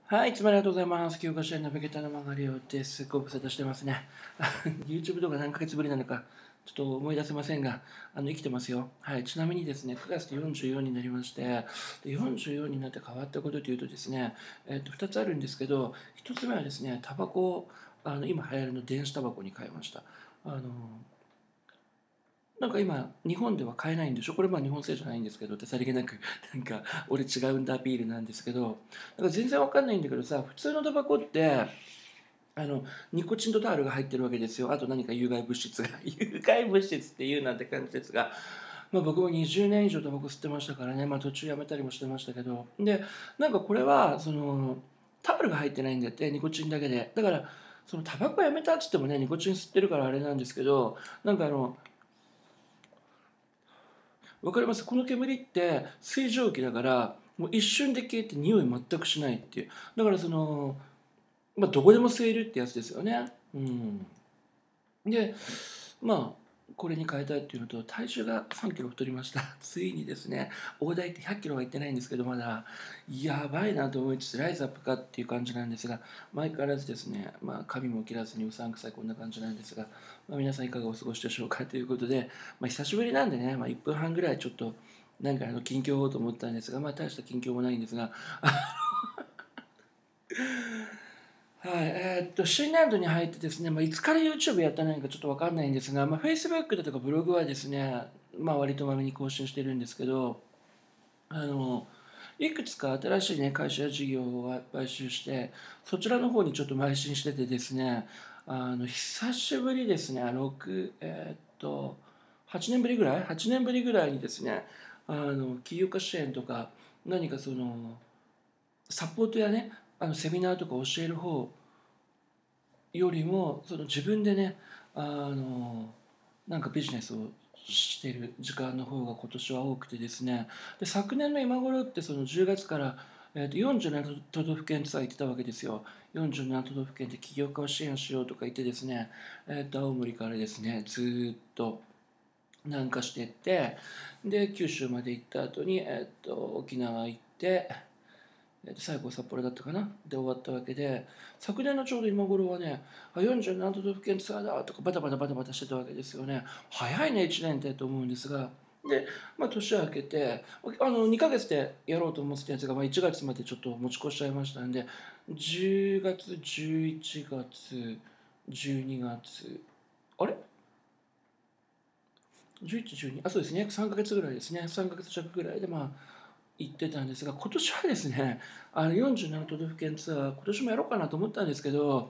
はい、いつもありがとうございます。教科書のナビゲーターのマガリオです。ご無沙汰してますね。YouTube 動画何ヶ月ぶりなのか、ちょっと思い出せませんが、生きてますよ。はい、ちなみにですね、9月で44になりまして、で44になって変わったことというとですね、2つあるんですけど、1つ目はですね、タバコを、今流行りの電子タバコに変えました。あの、なんか今、日本では買えないんでしょこれまあ日本製じゃないんですけどってさりげなく、なんか、俺違うんだアピールなんですけど、なんか全然わかんないんだけどさ、普通のタバコって、あの、ニコチンとタールが入ってるわけですよ。あと何か有害物質が。有害物質って言うなんて感じですが、まあ僕も20年以上タバコ吸ってましたからね、まあ途中やめたりもしてましたけど、で、なんかこれは、タールが入ってないんだって、ニコチンだけで。だから、そのタバコやめたっつってもね、ニコチン吸ってるからあれなんですけど、なんかわかります。この煙って水蒸気だから、もう一瞬で消えて匂い全くしないっていう。だからまあ、どこでも吸えるってやつですよね。うん。で、まあ、これに変えたいっていうのと、体重が3キロ太りました。ついにですね、大台って100キロはいってないんですけど、まだ、やばいなと思いつつ、ライズアップかっていう感じなんですが、相変わらずですね、まあ、髪も切らずにうさんくさいこんな感じなんですが、まあ、皆さんいかがお過ごしでしょうかということで、まあ、久しぶりなんでね、まあ、1分半ぐらいちょっと、なんか近況をと思ったんですが、まあ、大した近況もないんですが、はい、新年度に入ってですね、まあ、いつから YouTube やったのかちょっとわかんないんですが、まあ、Facebook だとかブログはですね、まあ、割とまめに更新してるんですけど、あの、いくつか新しいね、会社や事業を買収して、そちらの方にちょっと邁進しててですね、久しぶりですね、8年ぶりぐらい ?8 年ぶりぐらいにですね、起業家支援とか、何かサポートやね、セミナーとか教える方よりも自分でねあのなんかビジネスをしている時間の方が今年は多くてですね、で昨年の今頃ってその10月から、47都道府県ツアー行ってたわけですよ。47都道府県で起業家を支援しようとか言ってですね、青森からですねずーっと南下していって、で九州まで行った後に、沖縄行って、最後札幌だったかなで終わったわけで、昨年のちょうど今頃はね、47都道府県ツアーだとかバタバタバタバタしてたわけですよね。早いね、1年ってと思うんですが。で、まあ、年明けて、2ヶ月でやろうと思ってたやつが、まあ、1月までちょっと持ち越しちゃいましたんで、10月、11月、12月、あれ ?11、12、あ、そうですね、3ヶ月ぐらいですね、3ヶ月弱ぐらいで、まあ、行ってたんですが、今年はですね、47都道府県ツアー、今年もやろうかなと思ったんですけど、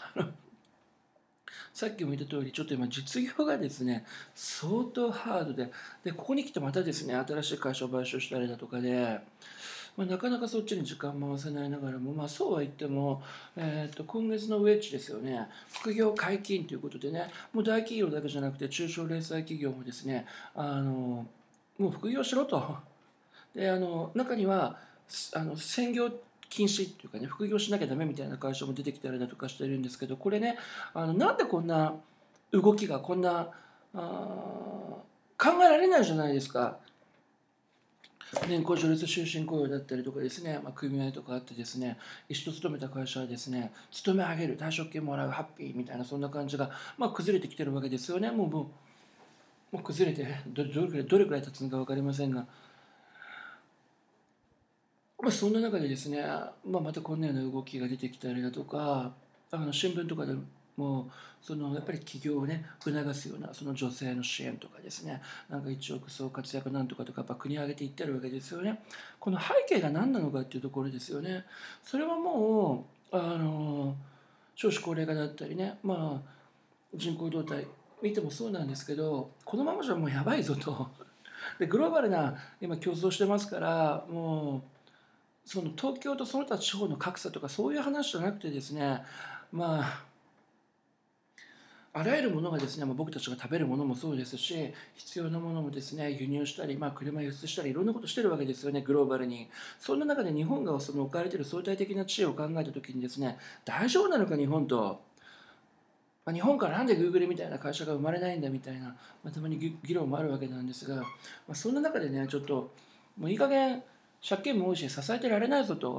さっきも言った通り、ちょっと今、実業がですね、相当ハードで、で、ここに来てまたですね、新しい会社を買収したりだとかで、まあ、なかなかそっちに時間回せないながらも、まあ、そうは言っても、今月のウェッジですよね、副業解禁ということでね、もう大企業だけじゃなくて、中小零細企業もですね、もう副業しろと。で中には専業禁止っていうかね副業しなきゃダメみたいな会社も出てきたりだとかしてるんですけど、これねなんでこんな動きがこんな考えられないじゃないですか。年功序列終身雇用だったりとかですね、まあ、組合とかあってですね、一度勤めた会社はですね、勤め上げる、退職金もらう、ハッピーみたいな、そんな感じが、まあ、崩れてきてるわけですよね。もう崩れてどれくらい経つのか分かりませんが、まあ、そんな中でですね、まあ、またこんなような動きが出てきたりだとか、新聞とかでもやっぱり起業をね促すようなその女性の支援とかですね、なんか一億総活躍なんとかとかやっぱ国を挙げていってるわけですよね。この背景が何なのかっていうところですよね。それはもう少子高齢化だったりね、まあ、人口動態見てもそうなんですけど、このままじゃもうやばいぞと。でグローバルな今競争してますから、もうその東京とその他地方の格差とかそういう話じゃなくてですね、まああらゆるものがですね、まあ、僕たちが食べるものもそうですし、必要なものもですね輸入したり、まあ、車輸出したりいろんなことしてるわけですよね、グローバルに。そんな中で日本が置かれている相対的な地位を考えた時にですね、大丈夫なのか日本と、まあ、日本からなんで Google みたいな会社が生まれないんだみたいな、まあ、たまに議論もあるわけなんですが、まあ、そんな中でねちょっともういい加減借金も多いし支えてられないぞと。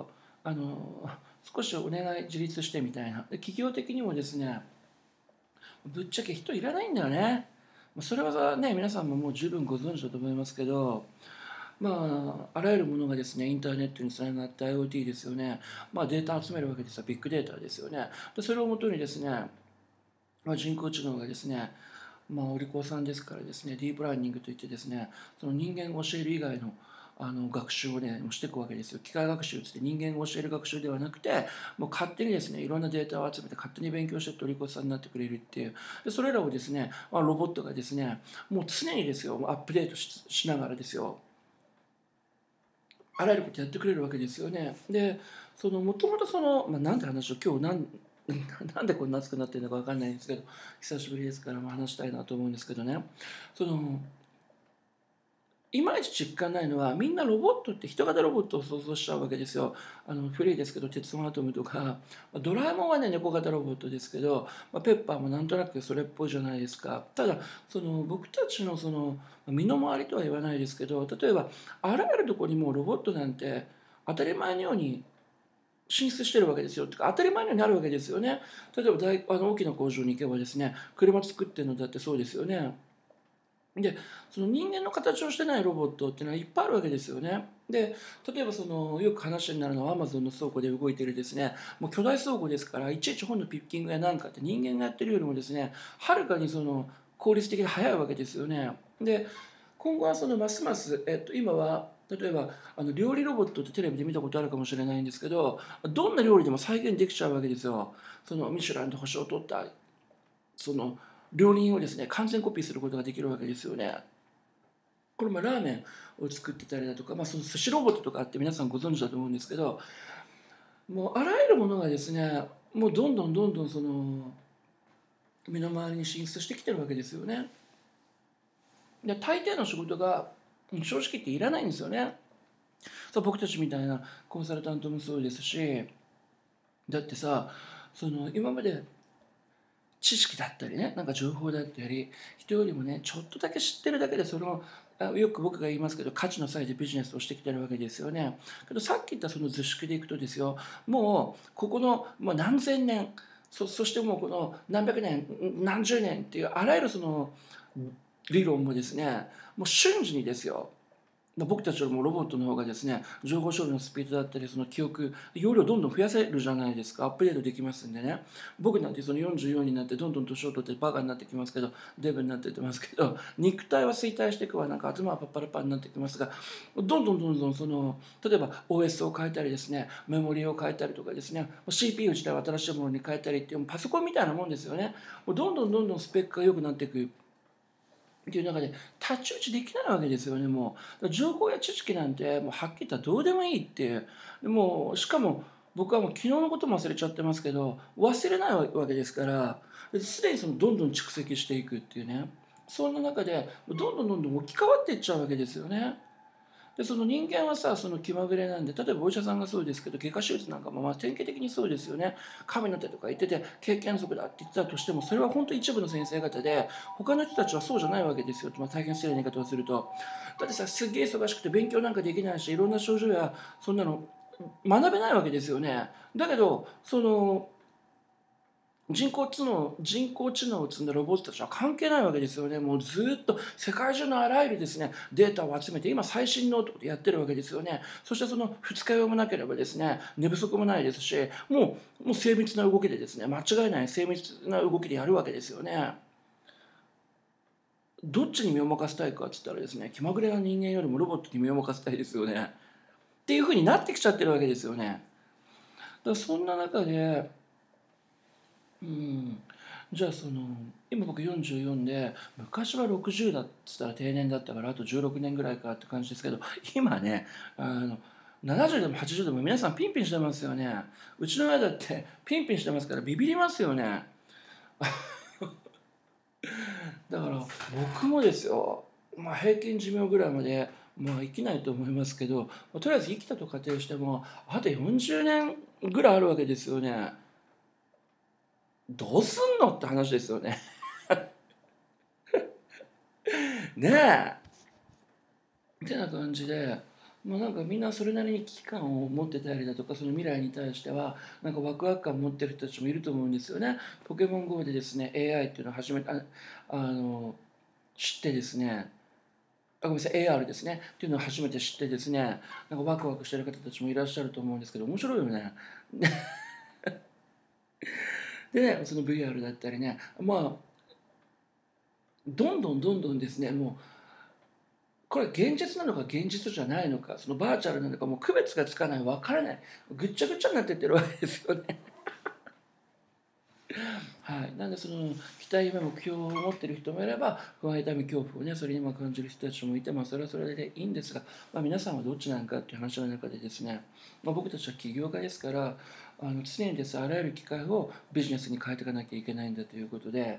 あの少しお願い自立してみたいな。で企業的にもですね、ぶっちゃけ人いらないんだよね。それはね、皆さんももう十分ご存知だと思いますけど、あらゆるものがですね、インターネットにつながって IoT ですよね。データ集めるわけですよ。ビッグデータですよね。でそれをもとにですね、人工知能がですね、お利口さんですからですね、ディープラーニングといってですね、その人間を教える以外の学習をね、していくわけですよ。機械学習って人間を教える学習ではなくて、もう勝手にですね、いろんなデータを集めて勝手に勉強してお利口さんになってくれるっていう。でそれらをですね、ロボットがですね、もう常にですよ、アップデートしながらですよ、あらゆることやってくれるわけですよね。で、もともとなんて話を今日なんでこんな熱くなってるのか分かんないんですけど、久しぶりですから話したいなと思うんですけどね、そのいまいち実感ないのは、みんなロボットって人型ロボットを想像しちゃうわけですよ。古いですけど、鉄腕アトムとか、ドラえもんはね、猫型ロボットですけど、ペッパーもなんとなくそれっぽいじゃないですか。ただ、僕たちの身の回りとは言わないですけど、例えば、あらゆるところにもうロボットなんて当たり前のように進出してるわけですよ。当たり前のようになるわけですよね。例えば大きな工場に行けばですね、車作ってるのだってそうですよね。でその人間の形をしてないロボットっていうのはいっぱいあるわけですよね。で例えばよく話になるのはアマゾンの倉庫で動いてるですね、もう巨大倉庫ですから、いちいち本のピッキングやなんかって人間がやってるよりもですね、はるかに効率的で早いわけですよね。で今後はますます、今は例えば料理ロボットってテレビで見たことあるかもしれないんですけど、どんな料理でも再現できちゃうわけですよ。ミシュランで星を取ったその料理人をですね、完全コピーすることができるわけですよね。これもラーメンを作ってたりだとか、その寿司ロボットとかあって皆さんご存知だと思うんですけど、もうあらゆるものがですね、もうどんどんどんどん身の回りに進出してきてるわけですよね。で大抵の仕事が正直言っていらないんですよね。僕たちみたいなコンサルタントもそうですし、だってさ、今まで知識だったりね、なんか情報だったり、人よりもね、ちょっとだけ知ってるだけで、よく僕が言いますけど、価値の際でビジネスをしてきてるわけですよね。けどさっき言った図式でいくとですよ、もうここのもう何千年、そしてもうこの何百年、何十年っていうあらゆる理論もですね、もう瞬時にですよ、僕たちよりもロボットの方がですね、情報処理のスピードだったり、記憶、容量をどんどん増やせるじゃないですか。アップデートできますんでね。僕なんて44になってどんどん年を取ってバカになってきますけど、デブになってってますけど、肉体は衰退していくわ、なんか頭はパッパラパンになってきますが、どんどんどんどん例えば OS を変えたりですね、メモリを変えたりとかですね、CPU 自体を新しいものに変えたりっていう、パソコンみたいなもんですよね。もうどんどんどんどんスペックが良くなっていく。っていう中で太刀打ちできないわけですよね。もう情報や知識なんてもうはっきり言ったらどうでもいいっていう、もうしかも僕はもう昨日のことも忘れちゃってますけど、忘れないわけですから、すでにどんどん蓄積していくっていうね、そんな中でどんどんどんどん置き換わっていっちゃうわけですよね。で人間はさ、気まぐれなんで、例えばお医者さんがそうですけど、外科手術なんかも典型的にそうですよね。神の手とか言ってて経験則だって言ってたとしても、それは本当一部の先生方で、他の人たちはそうじゃないわけですよ。大変失礼な言い方をすると、だってさ、すっげえ忙しくて勉強なんかできないし、いろんな症状やそんなの学べないわけですよね。だけど人工知能を積んだロボットたちは関係ないわけですよね。もうずっと世界中のあらゆるですね、データを集めて、今最新のとこでやってるわけですよね。そして二日酔いもなければですね、寝不足もないですし、もう精密な動きでですね、間違いない精密な動きでやるわけですよね。どっちに身を任せたいかって言ったらですね、気まぐれな人間よりもロボットに身を任せたいですよね。っていうふうになってきちゃってるわけですよね。だからそんな中で、じゃあ今僕44で、昔は60だっつったら定年だったからあと16年ぐらいかって感じですけど、今ね70でも80でも皆さんピンピンしてますよね。うちの親だってピンピンしてますからビビりますよね。だから僕もですよ、平均寿命ぐらいまで生きないと思いますけど、とりあえず生きたと仮定してもあと40年ぐらいあるわけですよね。どうすんのって話ですよね。ねえ。ってな感じで、 まあ、なんかみんなそれなりに危機感を持ってたりだとか、その未来に対してはなんかワクワク感を持ってる人たちもいると思うんですよね。ポケモン GO でですね AI っていうのを初めてあの知ってですね、ごめんなさい AR ですねっていうのを初めて知ってですね、なんかワクワクしてる方たちもいらっしゃると思うんですけど、面白いよね。でね、その VR だったりね、まあどんどんですね、もうこれ現実なのか現実じゃないのか、そのバーチャルなのかもう区別がつかない、分からない、ぐっちゃぐちゃになってってるわけですよね。はい、なんでその期待夢目標を持っている人もいれば、不安痛み恐怖をねそれに今感じる人たちもいて、まあ、それはそれでいいんですが、まあ、皆さんはどっちなんかっていう話の中でですね、まあ、僕たちは起業家ですから、常にですあらゆる機会をビジネスに変えていかなきゃいけないんだということで。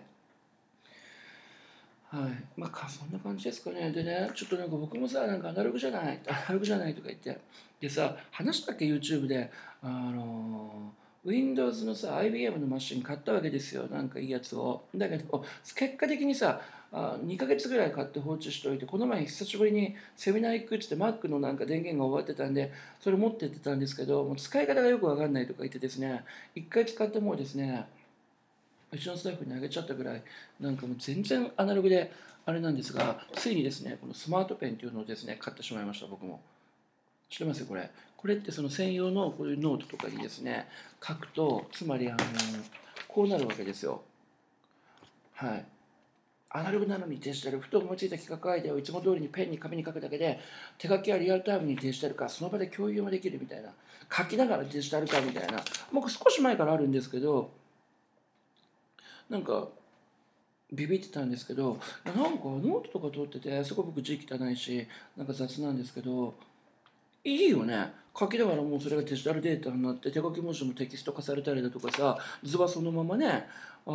はい、まあそんな感じですかね。でね、ちょっとなんか僕もさ、なんかアナログじゃないとか言って、でさ、話したっけ、YouTube で、Windows のさ、IBM のマシン買ったわけですよ、なんかいいやつを。だけど、結果的にさ、2ヶ月ぐらい買って放置しておいて、この前久しぶりにセミナー行くって言って、Mac のなんか電源が終わってたんで、それ持ってってたんですけど、もう使い方がよくわかんないとか言ってですね、1回使ってもうですね、うちのスタッフにあげちゃったぐらい、なんかもう全然アナログであれなんですが、ついにですねこのスマートペンっていうのをですね買ってしまいました。僕も知ってますよ。これってその専用のこういうノートとかにですね書くと、つまりこうなるわけですよ。はい。アナログなのにデジタル、ふと思いついた企画アイデアをいつも通りにペンに紙に書くだけで、手書きはリアルタイムにデジタル化、その場で共有もできるみたいな、書きながらデジタル化みたいな、僕少し前からあるんですけど、なんかビビってたんですけど、なんかノートとか取ってて、すごい僕字汚いし、なんか雑なんですけど、いいよね。書きながらもうそれがデジタルデータになって、手書き文字もテキスト化されたりだとかさ、図はそのままね、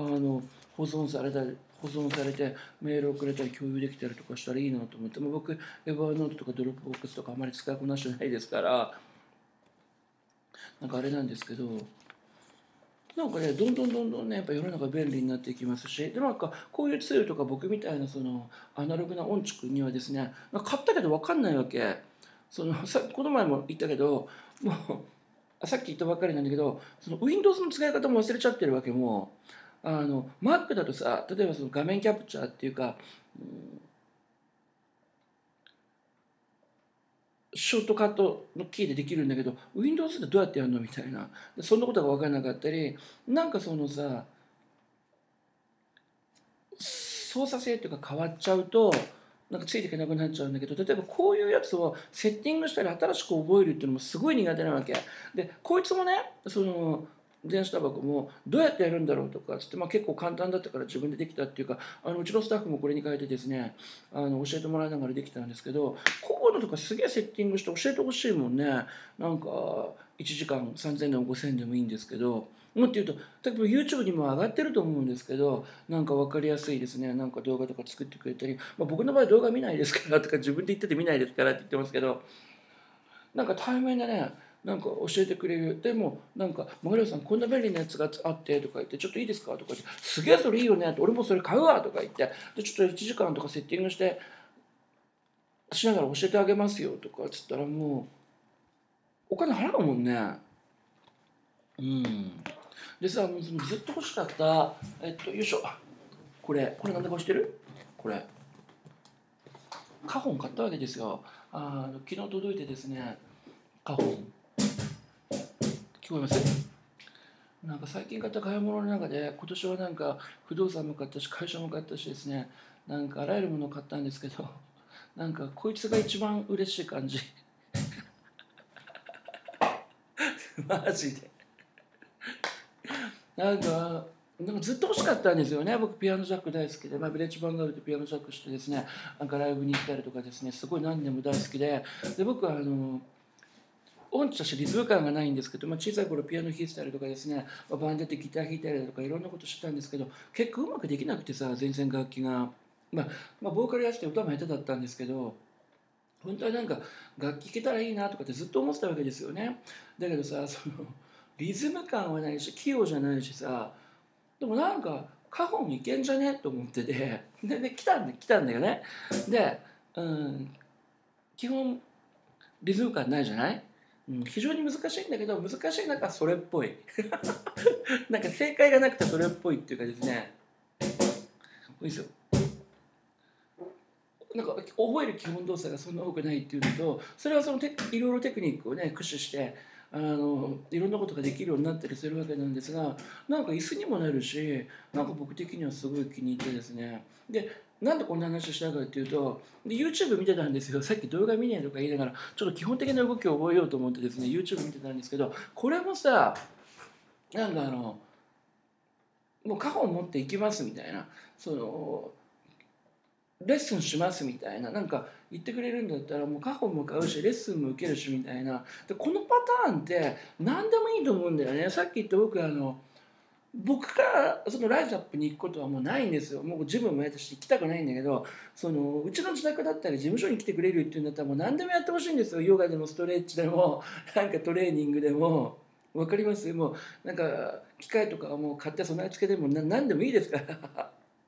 保存されてメールをくれたり共有できたりとかしたらいいなと思って、もう僕、エヴァーノートとかドロップボックスとかあまり使いこなしてないですから、なんかあれなんですけど、なんかね、どんどんね、やっぱ世の中便利になっていきますし、で、なんかこういうツールとか僕みたいなそのアナログな音痴君にはですね、なんか買ったけど分かんないわけ。この前も言ったけど、もう、さっき言ったばっかりなんだけど、その Windows の使い方も忘れちゃってるわけ。もう、Mac だとさ、例えばその画面キャプチャーっていうか、ショートカットのキーでできるんだけど、Windows でどうやってやるのみたいな。そんなことが分からなかったり、なんかそのさ、操作性っていうか変わっちゃうとなんかついていけなくなっちゃうんだけど、例えばこういうやつをセッティングしたり新しく覚えるっていうのもすごい苦手なわけで、こいつもねその電子タバコもどうやってやるんだろうとかつって、まあ、結構簡単だったから自分でできたっていうか、うちのスタッフもこれに変えてですね教えてもらいながらできたんですけど、こういうのとかすげえセッティングして教えてほしいもんね。なんか1時間3000でも5000でもいいんですけど、もっと言うと例えば YouTube にも上がってると思うんですけど、なんか分かりやすいですね、なんか動画とか作ってくれたり、まあ、僕の場合動画見ないですからとか自分で言ってて見ないですからって言ってますけど、なんか対面でねなんか教えてくれる。でもなんか「マグロさんこんな便利なやつがあって」とか言って「ちょっといいですか?」とか言って「すげえそれいいよね」って「俺もそれ買うわ」とか言ってでちょっと1時間とかセッティングしてしながら教えてあげますよとかっつったら、もうお金払うもんね。うん。でさ、もうそのずっと欲しかった、よいしょ、これなんでか知ってる？これカホン買ったわけですよ。昨日届いてですね、カホン聞こえます？なんか最近買った買い物の中で今年はなんか不動産も買ったし会社も買ったしですね、なんかあらゆるものを買ったんですけど、なんかこいつが一番嬉しい感じ。マジでなんかずっと欲しかったんですよね。僕ピアノジャック大好きで、まあ、ビレッジヴァンガールでピアノジャックしてですね、なんかライブに行ったりとかですね、すごい何年も大好きで、僕は音痴だしリズム感がないんですけど、まあ、小さい頃ピアノ弾いてたりとかですね、まあ、バンドでギター弾いたりだとかいろんなことしてたんですけど、結構うまくできなくてさ、全然楽器が。ボーカルやってて歌も下手だったんですけど、本当はなんか楽器弾けたらいいなとかってずっと思ってたわけですよね。だけどさ、リズム感はないし器用じゃないしさ、でもなんかカホンいけんじゃねと思ってて、で来たんだよね。で、うん、基本リズム感ないじゃない、非常に難しいんだけど、難しい中それっぽいなんか正解がなくてそれっぽいっていうかですね、いいですよ。なんか覚える基本動作がそんな多くないっていうのと、それはそのいろいろテクニックをね駆使していろんなことができるようになったりするわけなんですが、なんか椅子にもなるし、なんか僕的にはすごい気に入ってですね。で、なんでこんな話したかっていうと、で YouTube 見てたんですよ。さっき動画見ねえとか言いながらちょっと基本的な動きを覚えようと思ってですね YouTube 見てたんですけど、これもさ、なんかもう家宝持っていきますみたいな、そのレッスンしますみたいな、なんか言ってくれるんだったらもう家宝も買うしレッスンも受けるしみたいな。でこのパターンって何でもいいと思うんだよね。さっき言った僕からそのライズアップに行くことはもうないんですよ。もうジムもやったし行きたくないんだけど、うちの自宅だったり事務所に来てくれるっていうんだったらもう何でもやってほしいんですよ。ヨガでもストレッチでもなんかトレーニングでも。わかります？もうなんか機械とかはもう買って備え付けでも何でもいいですから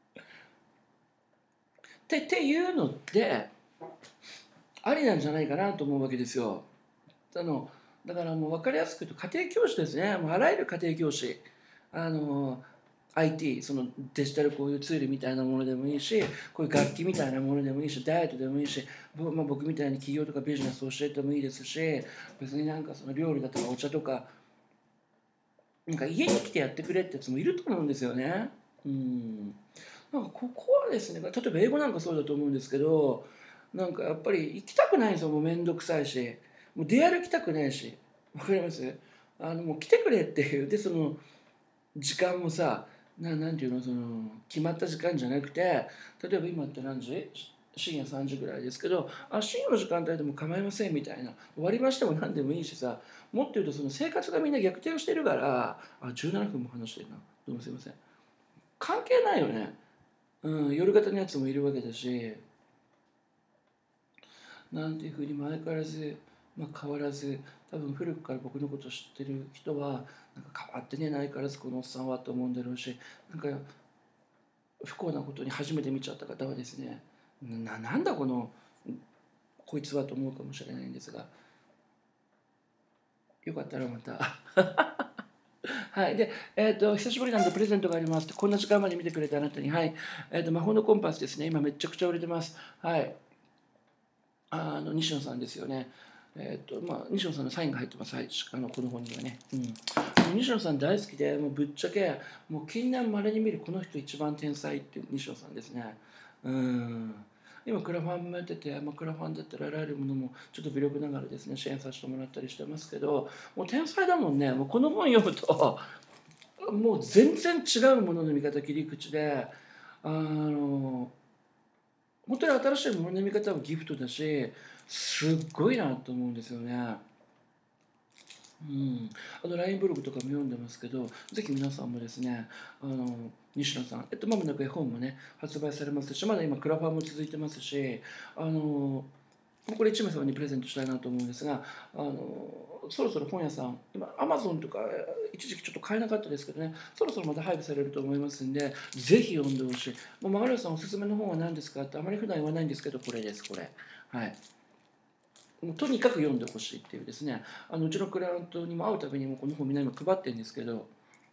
っていうのってありなんじゃないかなと思うわけですよ。あのだからもう分かりやすく言うと家庭教師ですね。もうあらゆる家庭教師、あの IT、そのデジタルこういうツールみたいなものでもいいし、こういう楽器みたいなものでもいいし、ダイエットでもいいし、僕みたいに企業とかビジネスを教えてもいいですし、別になんかその料理だとかお茶とか、なんか家に来てやってくれってやつもいると思うんですよね。なんかここはですね、例えば英語なんかそうだと思うんですけど、なんかやっぱり行きたくないんですよ。もうめんどくさいし、もう出歩きたくないし、わかります？もう来てくれっていう。でその時間もさ、なんていうの、決まった時間じゃなくて、例えば今って何時？深夜3時ぐらいですけど、深夜の時間帯でも構いませんみたいな、割り増しても何でもいいしさ、もっと言うとその生活がみんな逆転をしてるから、17分も話してるな、どうもすいません、関係ないよね。夜型のやつもいるわけだし、なんていうふうにも相変わらず、変わらず、多分古くから僕のことを知ってる人は、なんか変わってねえな相変わらずこのおっさんはと思うんだろうし、なんか不幸なことに初めて見ちゃった方はですね、なんだこいつはと思うかもしれないんですが、よかったらまた。はい。で、久しぶりなんでプレゼントがあります。こんな時間まで見てくれたあなたに、はい。魔法のコンパスですね。今めちゃくちゃ売れてます。はい。西野さんですよね。西野さんのサインが入ってます。はい。この本にはね。西野さん大好きで、もうぶっちゃけ、もう近年稀に見るこの人一番天才っていう西野さんですね。今クラファンもやってて、クラファンだったらあらゆるものもちょっと微力ながらですね支援させてもらったりしてますけど、もう天才だもんね。もうこの本読むともう全然違うものの見方切り口で、本当に新しいものの見方はギフトだし、すっごいなと思うんですよね。LINE ブログとかも読んでますけど、ぜひ皆さんもですね、西野さん、まもなく絵本もね、発売されますし、まだ今、クラファンも続いてますし、これ1名様にプレゼントしたいなと思うんですが、そろそろ本屋さん、今、アマゾンとか一時期ちょっと買えなかったですけどね、そろそろまた配布されると思いますんで、ぜひ読んでほしい。もうマガレさんおすすめの本は何ですかって、あまり普段言わないんですけど、これです、これ。はい。もうとにかく読んでほしいっていうですね、うちのクライアントにも会うたびにもこの本みんなにも配ってるんですけど、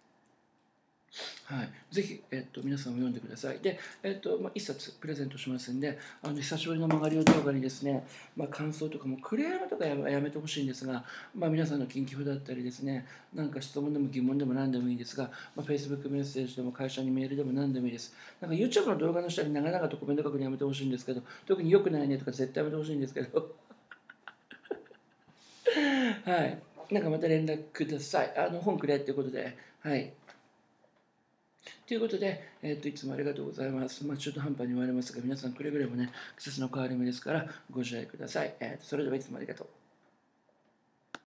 はい、ぜひ、皆さんも読んでください。で、一冊プレゼントしますんで、久しぶりの曲がりを動画にですね、感想とかもクレームとかやめてほしいんですが、皆さんの近況だったりですね、なんか質問でも疑問でも何でもいいですが、Facebook メッセージでも会社にメールでも何でもいいです。なんか YouTube の動画の下に長々とコメント書くのやめてほしいんですけど、特に良くないねとか絶対やめてほしいんですけど、はい。なんかまた連絡ください。本くれっていうことで。はい。ということで、いつもありがとうございます。中途半端に言われますが、皆さんくれぐれもね、季節の変わり目ですから、ご自愛ください。それではいつもありがとう。